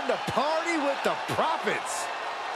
time to party with the Profits.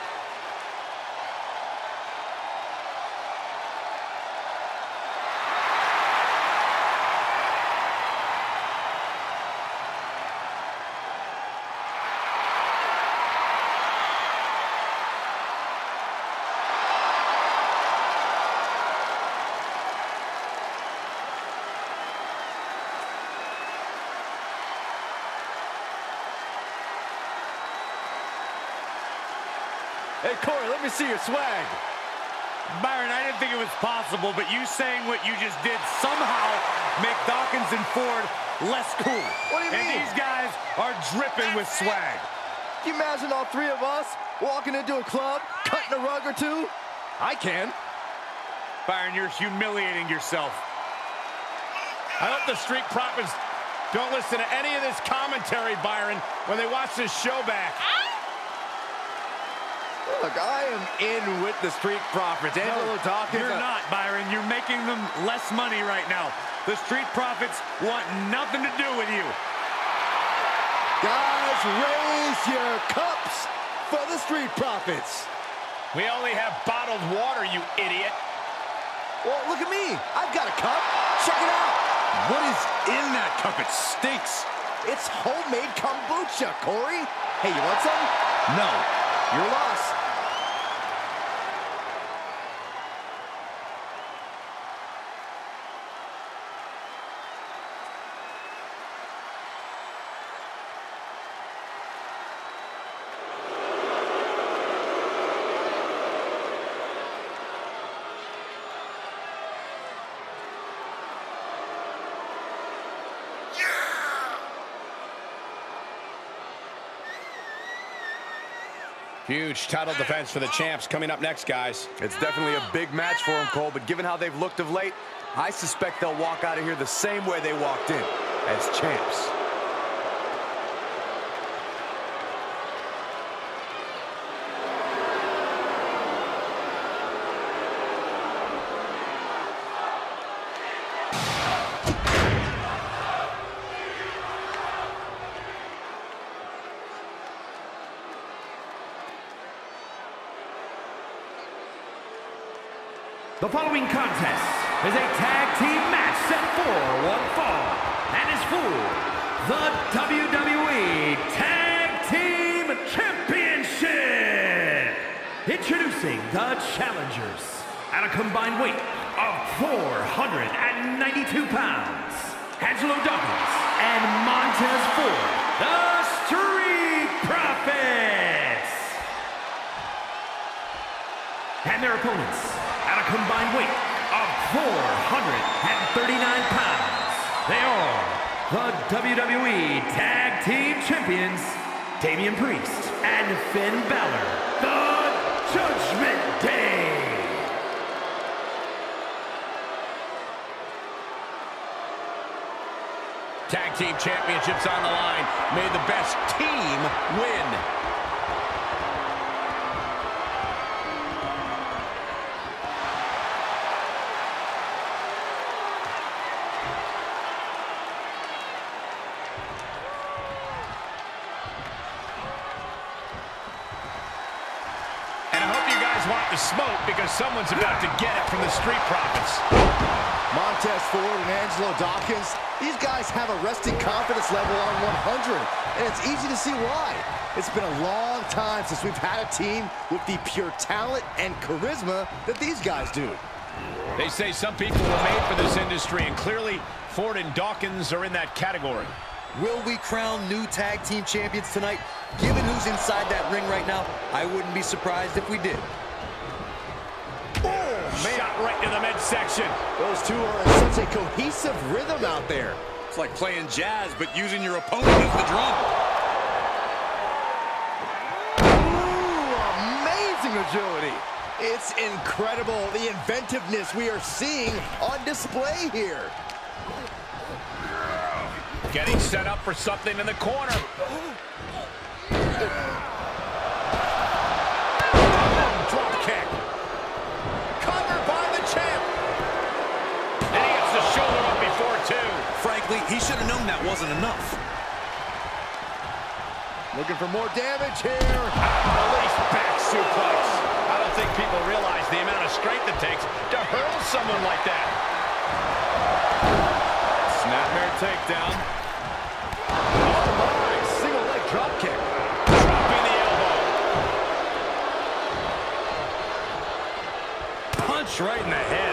Hey, Corey, let me see your swag. Byron, I didn't think it was possible, but you saying what you just did somehow make Dawkins and Ford less cool. What do you mean? And these guys are dripping with swag. Can you imagine all three of us walking into a club, cutting a rug or two? I can. Byron, you're humiliating yourself. I hope the Street Profits don't listen to any of this commentary, Byron, when they watch this show back. Look, I am in with the Street Profits. Angelo, Dawkins. You're not, Byron. You're making them less money right now. The Street Profits want nothing to do with you. Guys, raise your cups for the Street Profits. We only have bottled water, you idiot. Well, look at me. I've got a cup. Check it out. What is in that cup? It stinks. It's homemade kombucha, Corey. Hey, you want some? No. Your loss. Huge title defense for the champs coming up next, guys. It's definitely a big match for them, Cole, but given how they've looked of late, I suspect they'll walk out of here the same way they walked in, as champs. The following contest is a tag team match set for one fall and is for the WWE Tag Team Championship. Introducing the challengers at a combined weight of 492 pounds, Angelo Dawkins and Montez Ford, the Street Profits. And their opponents at a combined weight of 439 pounds. They are the WWE Tag Team Champions, Damian and Finn Balor, the Judgment Day. Tag Team Championships on the line. May the best team win. Want the smoke because someone's about to get it from the Street Profits. Montez Ford and Angelo Dawkins, these guys have a resting confidence level on 100, and it's easy to see why. It's been a long time since we've had a team with the pure talent and charisma that these guys do. They say some people were made for this industry, and clearly Ford and Dawkins are in that category. Will we crown new tag team champions tonight? Given who's inside that ring right now, I wouldn't be surprised if we did. Shot right to the midsection. Those two are in such a cohesive rhythm out there. It's like playing jazz, but using your opponent as the drum. Ooh, amazing agility. It's incredible, the inventiveness we are seeing on display here. Getting set up for something in the corner. Drop kick. Covered by the champ. And he gets the shoulder up before, too. Frankly, he should have known that wasn't enough. Looking for more damage here. Release back suplex. I don't think people realize the amount of strength it takes to hurl someone like that. Snapmare takedown. Oh my, single leg drop kick. Dropping the elbow. Punch right in the head.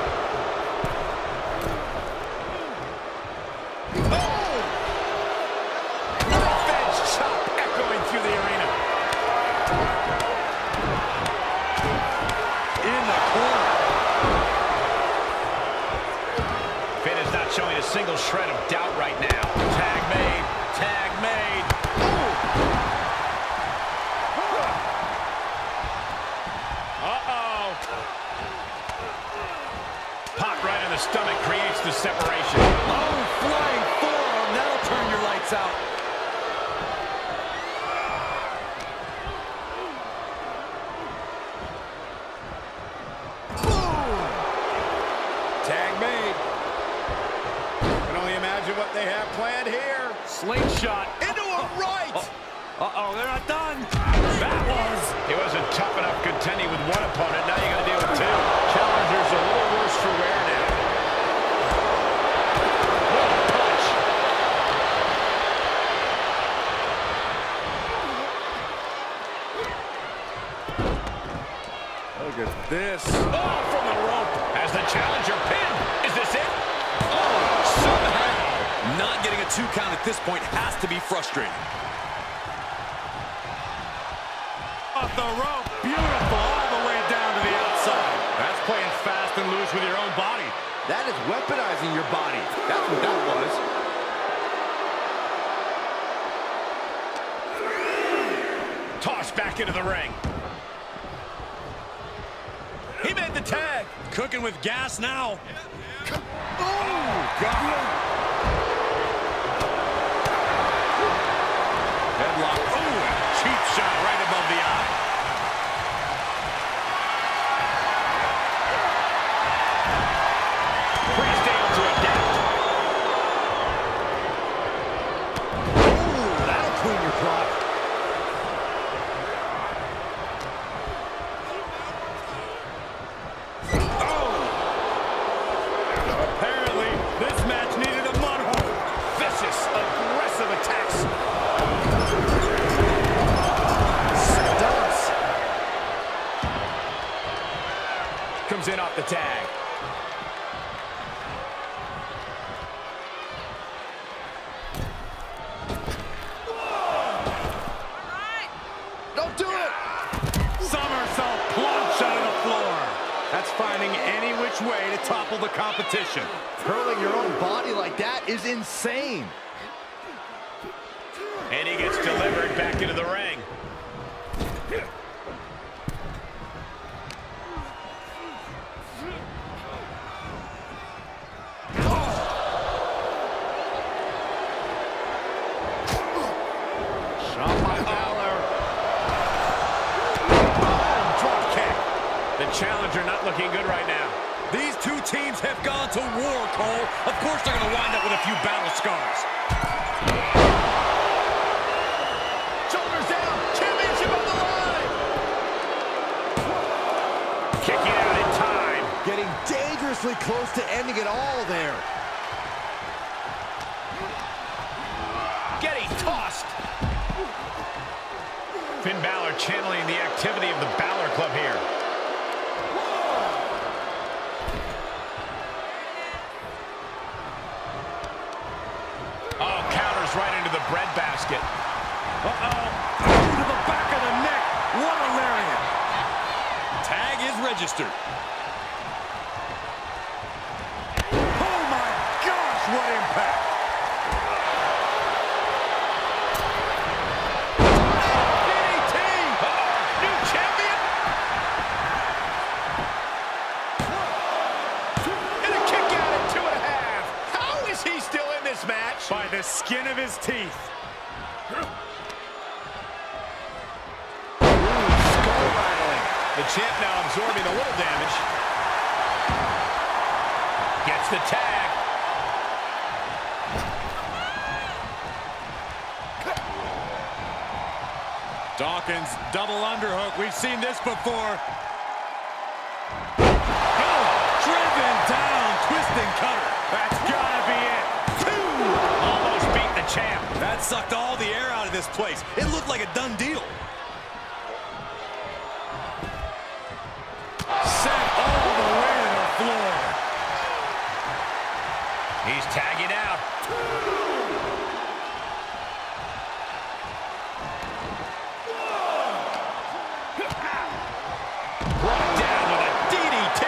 Showing a single shred of doubt right now. Tag made. Tag made. Uh-oh. Pop right in the stomach creates the separation. Oh, flying forearm. That'll turn your lights out. Tag made. Imagine what they have planned here. Slingshot. Into a right. Uh-oh, they're not done. That was. He wasn't tough enough contending with one opponent. Now you got to deal with two. Challenger's a little worse for wear now. What a punch. Look at this. Oh, from the rope. As the challenger pinned. Is this it? Oh, somehow. Not getting a 2 count at this point has to be frustrating. Off the rope. Beautiful. All the way down to the outside. That's playing fast and loose with your own body. That is weaponizing your body. That's what that was. Tossed back into the ring. He made the tag. Cooking with gas now. Oh, God. Headlock. Ooh, cheap shot right above the eye. Priest able to adapt. Ooh, that'll clean your clock. Oh! Apparently, this match needed a mud hole. Vicious, aggressive attacks. Comes in off the tag. Don't do it! Somersault plunge on the floor. That's finding any which way to topple the competition. Hurling your own body like that is insane. And he gets delivered back into the ring. Challenger not looking good right now. These two teams have gone to war, Cole. Of course they're going to wind up with a few battle scars. Shoulders down. Championship on the line. Kicking out in time. Getting dangerously close to ending it all there. Getting tossed. Finn Balor channeling the activity of the Balor Club here. Right into the breadbasket. Uh-oh. To the back of the neck. What a lariat. Tag is registered. Oh, my gosh, what impact. DDT. New champion. And a kick out at 2.5. How is he still in this match? By the skin of his teeth. Skull rattling. The champ now absorbing a little damage. Gets the tag. Dawkins, double underhook. We've seen this before. Driven down, twisting cutter. That's gotta be it. 2! Almost beat the champ. That sucked all the air out of this place. It looked like a done deal. Sent all the way to the floor. He's tagging out. Brought down with a DDT.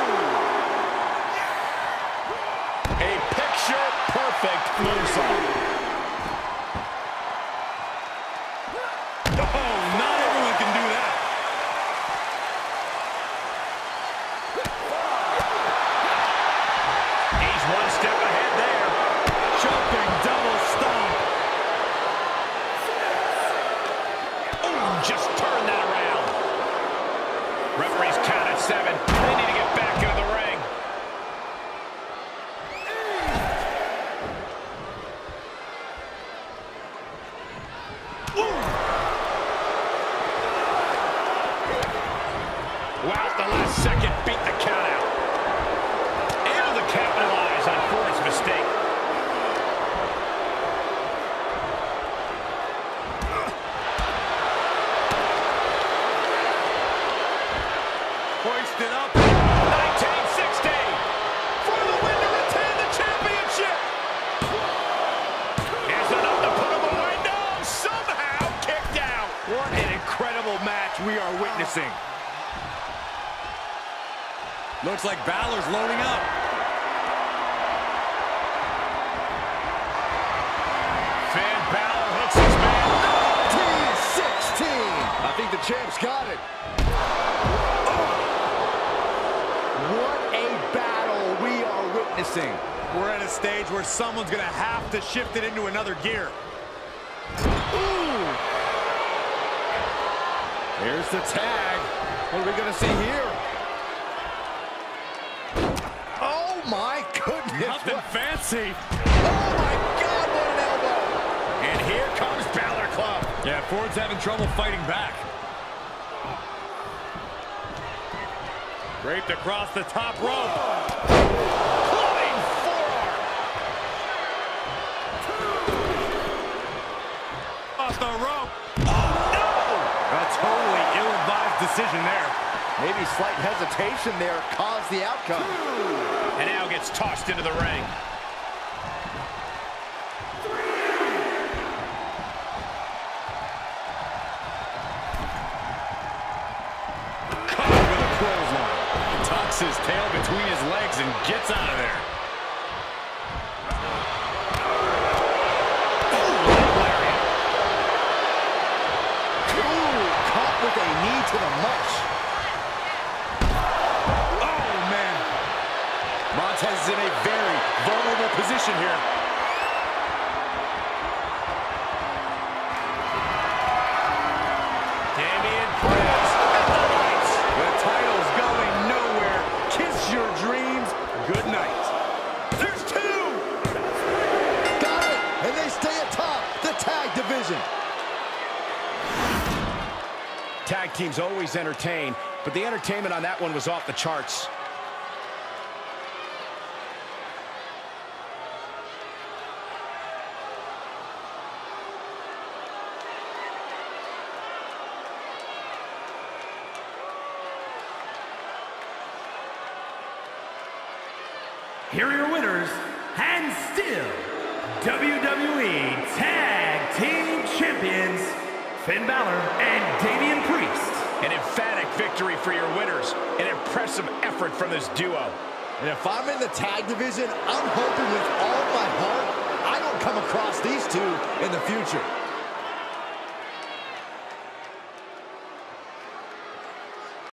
A picture-perfect moonsault. Oh, not everyone can do that. He's one step ahead there. Jumping double stomp. Ooh, just turn that around. Referee's count at 7. They need to get back into the ring. Wow, at the last second beat the count out. Able to capitalize on Ford's mistake. Hoisted up. 1960 for the win to retain the championship. Is enough to put him away? No, somehow kicked out. What an incredible match we are witnessing. Looks like Balor's loading up. Finn Balor hooks his man. T16. I think the champ's got it. What a battle we are witnessing. We're at a stage where someone's going to have to shift it into another gear. Ooh. Here's the tag. What are we going to see here? Oh, my goodness. Nothing fancy. Oh, my God, what an elbow. And here comes Balor Club. Yeah, Ford's having trouble fighting back. Draped across the top rope. Clubbing forearm. Off the rope. Oh, no! A totally ill-advised decision there. Maybe slight hesitation there caused the outcome. And now gets tossed into the ring. Caught with a clothesline. Tucks his tail between his legs and gets out of there. Ooh, caught with a knee to the mush. Oh, man. Montez is in a very vulnerable position here. Damian Priest at the lights. The title's going nowhere. Kiss your dreams. Good night. There's 2. Got it, and they stay atop the tag division. Tag teams always entertain, but the entertainment on that one was off the charts. Here are your winners, and still WWE Tag Team Champions, Finn Balor and Damian Priest. An emphatic victory for your winners. An impressive effort from this duo. And if I'm in the tag division, I'm hoping with all my heart I don't come across these two in the future.